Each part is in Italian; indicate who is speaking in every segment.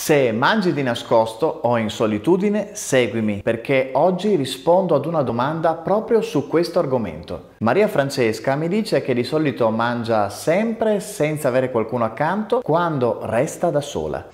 Speaker 1: Se mangi di nascosto o in solitudine, seguimi, perché oggi rispondo ad una domanda proprio su questo argomento. Maria Francesca mi dice che di solito mangia sempre senza avere qualcuno accanto quando resta da sola.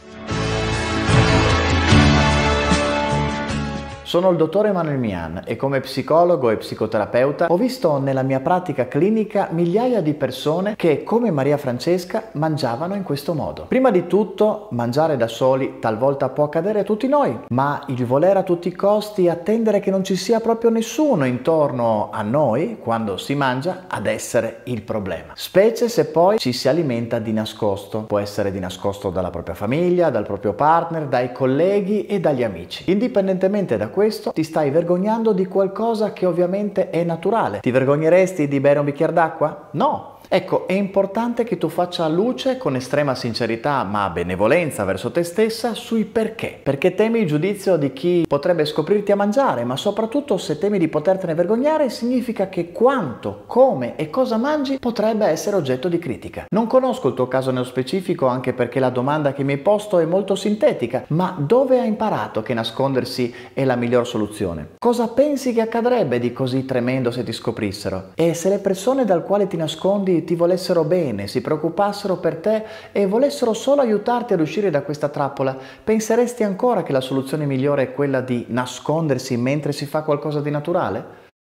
Speaker 1: Sono il dottore Emanuele Mian e come psicologo e psicoterapeuta ho visto nella mia pratica clinica migliaia di persone che, come Maria Francesca, mangiavano in questo modo. Prima di tutto, mangiare da soli talvolta può accadere a tutti noi, ma il voler a tutti i costi attendere che non ci sia proprio nessuno intorno a noi quando si mangia ad essere il problema. Specie se poi ci si alimenta di nascosto. Può essere di nascosto dalla propria famiglia, dal proprio partner, dai colleghi e dagli amici. Indipendentemente da questo, ti stai vergognando di qualcosa che ovviamente è naturale. Ti vergogneresti di bere un bicchiere d'acqua? No! Ecco, è importante che tu faccia luce con estrema sincerità ma benevolenza verso te stessa sui perché. Perché temi il giudizio di chi potrebbe scoprirti a mangiare, ma soprattutto se temi di potertene vergognare significa che quanto, come e cosa mangi potrebbe essere oggetto di critica. Non conosco il tuo caso nello specifico, anche perché la domanda che mi hai posto è molto sintetica, ma dove hai imparato che nascondersi è la miglior soluzione? Cosa pensi che accadrebbe di così tremendo se ti scoprissero? E se le persone dal quale ti nascondi ti volessero bene, si preoccupassero per te e volessero solo aiutarti ad uscire da questa trappola, penseresti ancora che la soluzione migliore è quella di nascondersi mentre si fa qualcosa di naturale?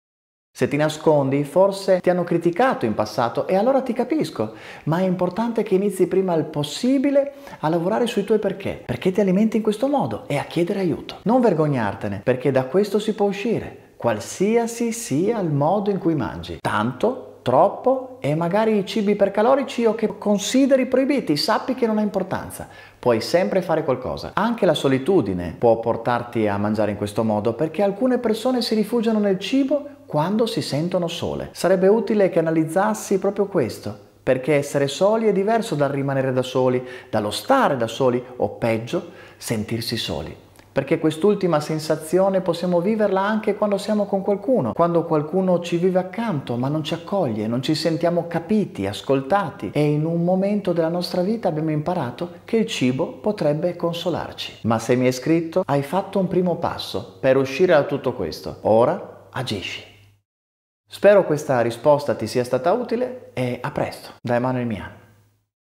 Speaker 1: Se ti nascondi, forse ti hanno criticato in passato e allora ti capisco, ma è importante che inizi prima il possibile a lavorare sui tuoi perché ti alimenti in questo modo e a chiedere aiuto. Non vergognartene, perché da questo si può uscire, qualsiasi sia il modo in cui mangi. Tanto, troppo e magari cibi ipercalorici o che consideri proibiti, sappi che non ha importanza. Puoi sempre fare qualcosa. Anche la solitudine può portarti a mangiare in questo modo, perché alcune persone si rifugiano nel cibo quando si sentono sole. Sarebbe utile che analizzassi proprio questo, perché essere soli è diverso dal rimanere da soli, dallo stare da soli o peggio, sentirsi soli. Perché quest'ultima sensazione possiamo viverla anche quando siamo con qualcuno, quando qualcuno ci vive accanto ma non ci accoglie, non ci sentiamo capiti, ascoltati e in un momento della nostra vita abbiamo imparato che il cibo potrebbe consolarci. Ma se mi hai scritto, hai fatto un primo passo per uscire da tutto questo. Ora agisci. Spero questa risposta ti sia stata utile e a presto, da Emanuele Mian.